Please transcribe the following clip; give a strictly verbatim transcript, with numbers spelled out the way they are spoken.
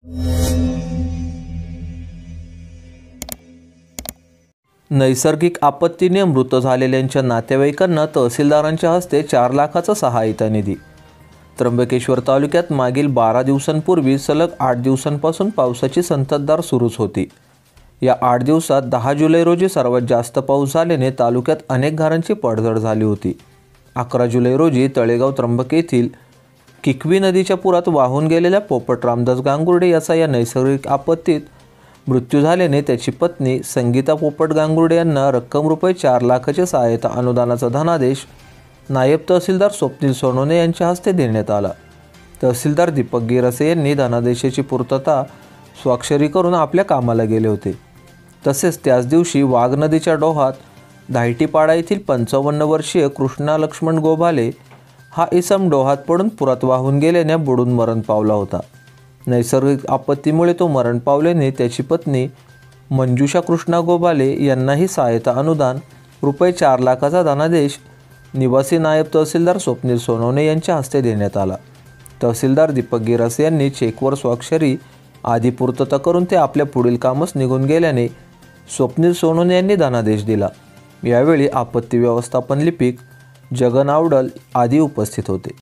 नैसर्गिक आपत्तीने मृत झालेल्यांच्या नातेवाईकांना तहसीलदारांच्या हस्ते चार लाखाचा सहायता निधी। त्र्यंबकेश्वर तालुक्यात मागील बारा दिवसांपूर्वी सलग आठ दिवसांपासून पावसाची संततधार सुरूच होती। या आठ दिवसात दहा जुलै रोजी सर्वात जास्त पाऊस झाल्याने तालुक्यात अनेक घरांची पडझड झाली होती। अकरा जुलै रोजी तळेगाव त्र्यंबक येथील किकवी नदीच्या पुरात वाहून गेलेल्या पोपट रामदास गांगुर्डे याचा या नैसर्गिक आपत्तीत मृत्यू झाल्याने त्याची पत्नी संगीता पोपट गांगुर्डे यांना रक्कम रुपये चार लाखाचे सहायता अनुदानाचा धनादेश नायब तहसीलदार स्वप्नील सोनवणे यांच्या हस्ते देण्यात आला। तहसीलदार दीपक गिरसे यांनी धनादेशाची पूर्तता स्वाक्षरी करून आपल्या कामाला गेले होते। तसेच त्याच दिवशी वाघ नदीच्या डोहात धायटीपाडा येथील पंचावन्न वर्षीय कृष्णा लक्ष्मण गोभाले हा इसम डोहात पडून पुरात वाहून गेल्याने बुडून मरण पावला होता। नैसर्गिक आपत्तीमुळे तो मरण पावल्याने त्याची पत्नी मंजुषा कृष्णा गोभाले यांनाही सहायता अनुदान रुपये चार लाखाचा धनादेश निवासी नायब तहसीलदार स्वप्नील सोनवणे यांच्या हस्ते देण्यात आला। तहसीलदार दीपक गिरसे यांनी चेकवर स्वाक्षरी आदी पूर्तता करून ते आपल्या पुढील कामच निघून गेल्याने स्वप्नील सोनवणे यांनी धनादेश दिला। यावेळी आपत्ती व्यवस्थापन लिपिक जगन आवडल आदी उपस्थित होते।